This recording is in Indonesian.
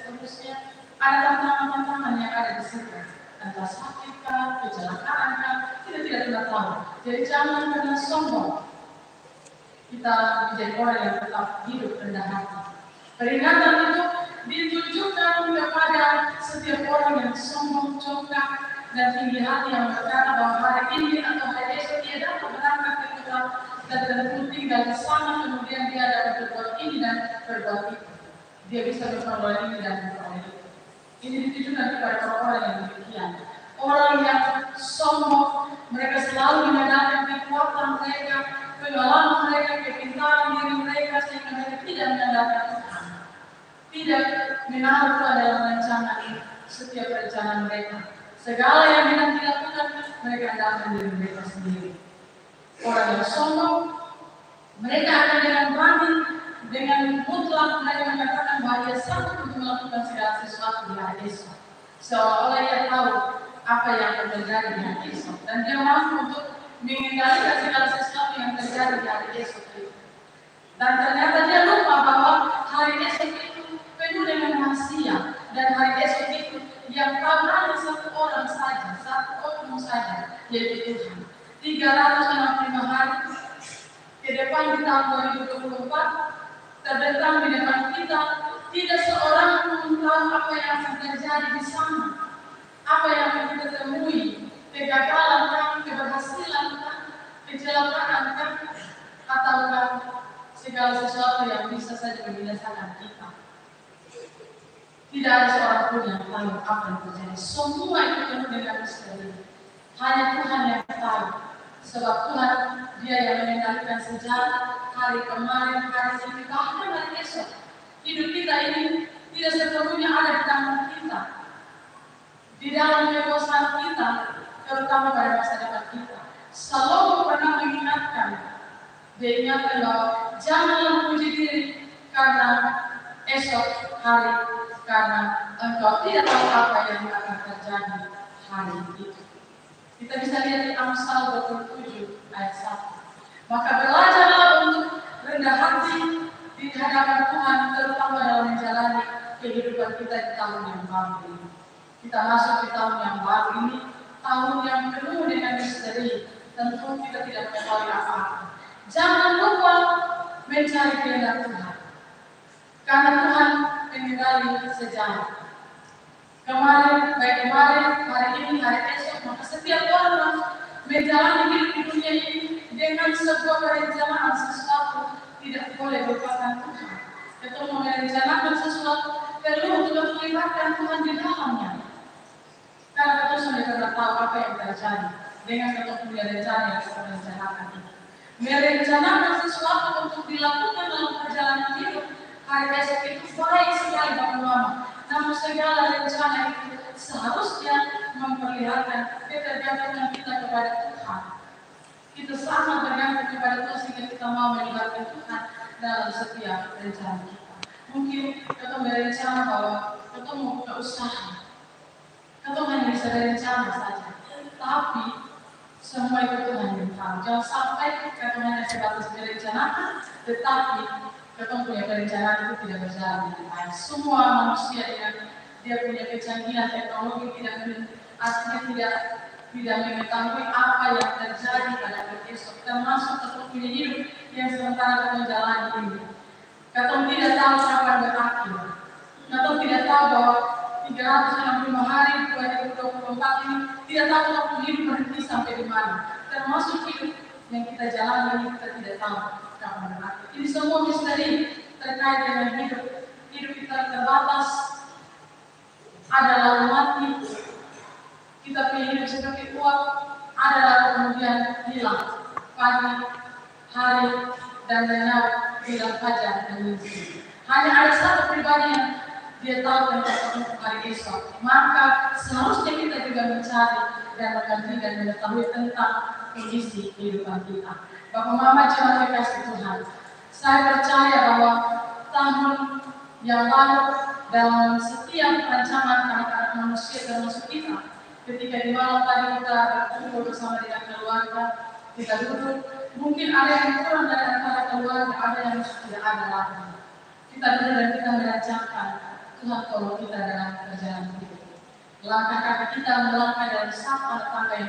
seterusnya. Ada tantangan-tantangan yang ada di situ. Entah sakit kah, kecelakaan kah, kita tidak pernah tahu. Jadi jangan pernah sombong. Kita menjadi orang yang tetap hidup rendah hati. Peringatan itu ditujukan kepada setiap orang yang sombong, congkak, dan tinggi hati yang berkata bahwa hari ini atau hari esok dia dapat berangkat ke kota dan tentu tinggal di sana, kemudian dia dapat berbuat ini dan berbuat itu. Dia bisa memperoleh ini dan memperoleh itu. Ini ditujukan kepada orang-orang yang demikian. Orang yang sombong, mereka selalu menyadari kekuatan mereka, pengalaman mereka, kepintaran diri mereka, sehingga mereka tidak menyadari Tuhan. Tidak menaruh Tuhan dalam rencana setiap rencana mereka. Segala yang hendak dilakukan, mereka hendakkan diri mereka sendiri. Orang yang sombong, mereka akan dengan berani, dengan mutlak mereka menyatakan bahwa dia sanggup untuk melakukan segala sesuatu di hari esok. Seolah-olah dia tahu apa yang akan terjadi di hari esok, dan dia mampu untuk mengendalikan segala sesuatu yang terjadi di hari esok itu. Dan ternyata dia lupa bahwa hari esok itu penuh dengan rahasia, dan hari esok itu yang tahu hanya satu orang saja, satu oknum saja, yaitu Tuhan. 365 hari ke depan di tahun 2024 terbentang di depan kita, tidak seorang pun tahu apa yang akan terjadi di sana, apa yang akan kita temui, kegagalan kan, keberhasilan kan, kecelakaan kan, ataukah segala sesuatu yang bisa saja membinasakan kita. Tidak ada seorang pun yang tahu apa yang terjadi. Semua itu penuh dengan misteri. Hanya Tuhan yang tahu. Sebab Tuhan dia yang mengendalikan sejarah hari kemarin, hari ini, bahkan hari esok. Hidup kita ini tidak sepenuhnya ada di tangan kita. Di dalam kekuasaan kita, terutama pada masa depan kita. Salomo pernah mengingatkan, dia ingatkan bahwa janganlah memuji diri karena esok hari, karena engkau tidak tahu apa yang akan terjadi hari itu. Kita bisa lihat di Amsal 27 ayat 1. Maka belajarlah untuk rendah hati di hadapan Tuhan, terutama dalam menjalani kehidupan kita di tahun yang baru ini. Kita masuk di tahun yang baru ini, tahun yang penuh dengan misteri. Tentu kita tidak mengetahui apa-apa. Jangan lupa mencari kehendak Tuhan, karena Tuhan mengendali sejarah. Kemarin, hari ini, hari esok, maka setiap orang menjalani hidup di dunia ini dengan sebuah perencanaan sesuatu tidak boleh lupakan Tuhan. Ketika merencanakan sesuatu perlu untuk melibatkan Tuhan di dalamnya. Karena kita sudah tidak tahu apa yang terjadi dengan kita punya rencana yang kita rencanakan ini. Merencanakan sesuatu untuk dilakukan dalam perjalanan hidup hari esok itu baik sekali bagi mama. Namun segala rencana itu seharusnya memperlihatkan ketergantungan kita kepada Tuhan. Kita sangat bergantung kepada Tuhan sehingga kita mau melibatkan Tuhan dalam setiap rencana kita. Mungkin kita berencana bahwa kita mau buka usaha, kita hanya bisa berencana saja. Tapi semua itu Tuhan yang tahu. Jangan sampai kita hanya sebatas berencanakan, tetapi kita punya perencanaan itu tidak berjalan dengan baik. Semua manusia dengan dia punya kecanggihan teknologi artinya tidak mengetahui apa yang terjadi pada esok, termasuk kita punya hidup yang sementara kita menjalani ini. Kita tidak tahu kapan berakhir. Kita tidak tahu bahwa 365 hari 2024 ini tidak tahu waktu hidup berhenti sampai di mana. Termasuk hidup yang kita jalani ini kita tidak tahu kapan berakhir. Ini semua misteri terkait dengan hidup. Hidup kita terbatas. Ada lalu mati. Kita punya hidup seperti uap. Ada lalu kemudian hilang. Pagi, hari, dan lenyap hilang fajar dan mimpi. Hanya ada satu pribadi yang dia tahu tentang hari esok. Maka seharusnya kita juga mencari dan mengerti dan mengetahui tentang kondisi kehidupan kita. Bapak Mama jemaat kasih Tuhan, saya percaya bahwa tahun yang baru dalam setiap rancangan anak-anak manusia termasuk kita, ketika di malam tadi kita berkumpul bersama dengan keluarga, kita duduk, mungkin ada yang kurang dari antara keluarga, ada yang tidak ada lagi. Kita duduk dan kita merancangkan Tuhan tolong kita dalam perjalanan hidup. Langkah kaki kita melangkah dalam satu tangga yang